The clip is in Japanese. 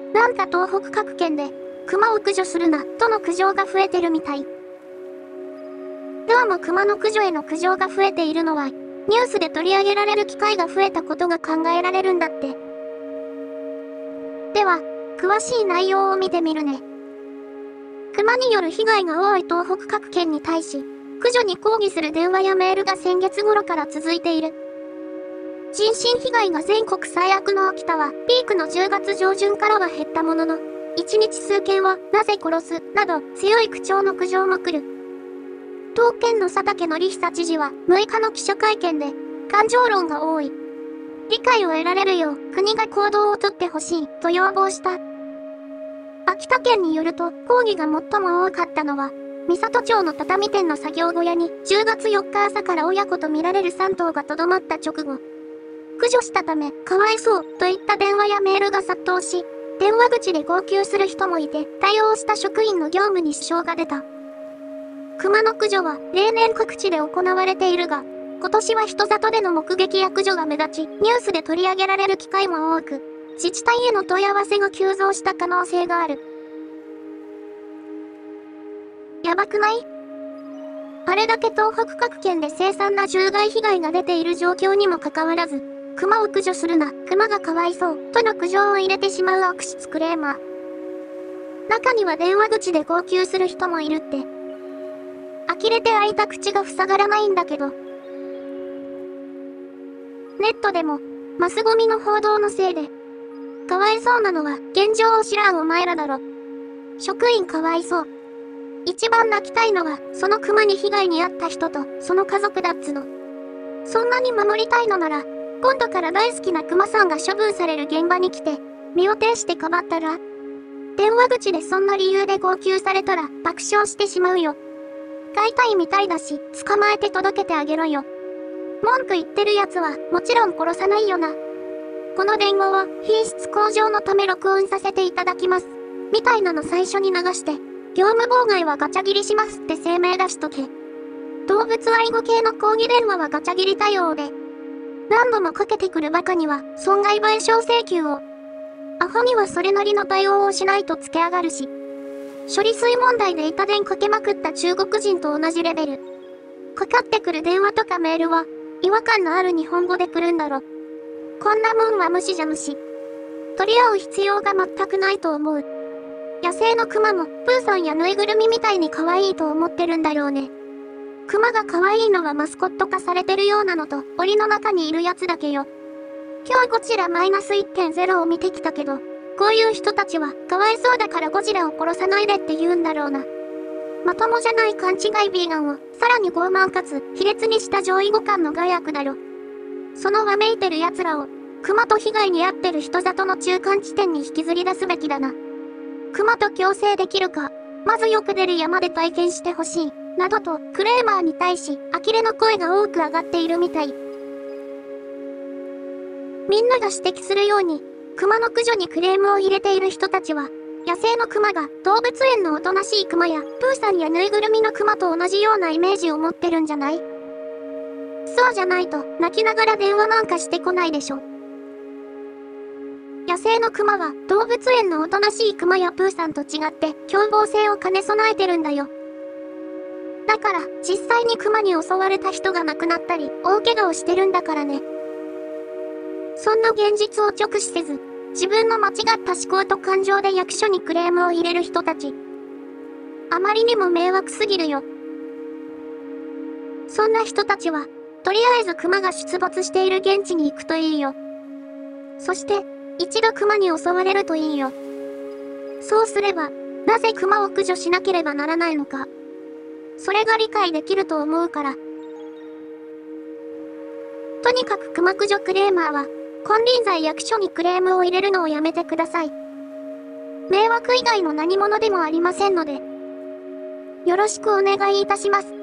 なんか東北各県で、熊を駆除するな、との苦情が増えてるみたい。どうも熊の駆除への苦情が増えているのは、ニュースで取り上げられる機会が増えたことが考えられるんだって。では、詳しい内容を見てみるね。熊による被害が多い東北各県に対し、駆除に抗議する電話やメールが先月頃から続いている。人身被害が全国最悪の秋田は、ピークの10月上旬からは減ったものの、1日数件は、なぜ殺す、など、強い口調の苦情も来る。当県の佐竹則久知事は、6日の記者会見で、感情論が多い。理解を得られるよう、国が行動をとってほしい、と要望した。秋田県によると、抗議が最も多かったのは、美里町の畳店の作業小屋に、10月4日朝から親子とみられる3頭がとどまった直後、駆除したため、かわいそう、といった電話やメールが殺到し、電話口で号泣する人もいて、対応した職員の業務に支障が出た。熊の駆除は、例年各地で行われているが、今年は人里での目撃や駆除が目立ち、ニュースで取り上げられる機会も多く、自治体への問い合わせが急増した可能性がある。やばくない？あれだけ東北各県で凄惨な獣害被害が出ている状況にもかかわらず、熊を駆除するな、熊がかわいそう、との苦情を入れてしまう悪質クレーマー。中には電話口で号泣する人もいるって。呆れて開いた口が塞がらないんだけど。ネットでも、マスゴミの報道のせいで、かわいそうなのは現状を知らんお前らだろ。職員かわいそう。一番泣きたいのは、その熊に被害に遭った人と、その家族だっつの。そんなに守りたいのなら、今度から大好きな熊さんが処分される現場に来て、身を挺してかばったら、電話口でそんな理由で号泣されたら爆笑してしまうよ。飼いたいみたいだし、捕まえて届けてあげろよ。文句言ってる奴は、もちろん殺さないよな。この電話は、品質向上のため録音させていただきます。みたいなの最初に流して、業務妨害はガチャ切りしますって声明出しとけ。動物愛護系の抗議電話はガチャ切り対応で、何度もかけてくるバカには損害賠償請求を。アホにはそれなりの対応をしないとつけ上がるし。処理水問題で板電かけまくった中国人と同じレベル。かかってくる電話とかメールは、違和感のある日本語で来るんだろ。こんなもんは無視じゃ無視。取り合う必要が全くないと思う。野生のクマも、プーさんやぬいぐるみみたいに可愛いと思ってるんだろうね。クマが可愛いのはマスコット化されてるようなのと、檻の中にいるやつだけよ。今日ゴジラ -1.0 を見てきたけど、こういう人たちは、かわいそうだからゴジラを殺さないでって言うんだろうな。まともじゃない勘違いビーガンを、さらに傲慢かつ、卑劣にした上位互換の害悪だろ。そのわめいてる奴らを、クマと被害に遭ってる人里の中間地点に引きずり出すべきだな。クマと共生できるか、まずよく出る山で体験してほしい、などと、クレーマーに対し、呆れの声が多く上がっているみたい。みんなが指摘するように、クマの駆除にクレームを入れている人たちは、野生のクマが動物園のおとなしいクマや、プーさんやぬいぐるみのクマと同じようなイメージを持ってるんじゃない？そうじゃないと、泣きながら電話なんかしてこないでしょ。野生のクマは動物園のおとなしいクマやプーさんと違って凶暴性を兼ね備えてるんだよ。だから実際にクマに襲われた人が亡くなったり大怪我をしてるんだからね。そんな現実を直視せず、自分の間違った思考と感情で役所にクレームを入れる人たち。あまりにも迷惑すぎるよ。そんな人たちは、とりあえずクマが出没している現地に行くといいよ。そして、一度クマに襲われるといいよ。そうすれば、なぜクマを駆除しなければならないのか。それが理解できると思うから。とにかくクマ駆除クレーマーは、金輪際役所にクレームを入れるのをやめてください。迷惑以外の何者でもありませんので、よろしくお願いいたします。